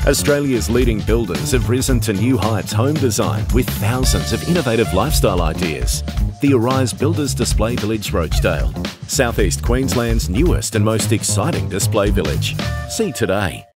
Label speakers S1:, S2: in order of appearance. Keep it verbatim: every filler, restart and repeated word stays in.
S1: Australia's leading builders have risen to new heights home design with thousands of innovative lifestyle ideas. The Arise Builders Display Village, Rochedale, Southeast Queensland's newest and most exciting display village. See today.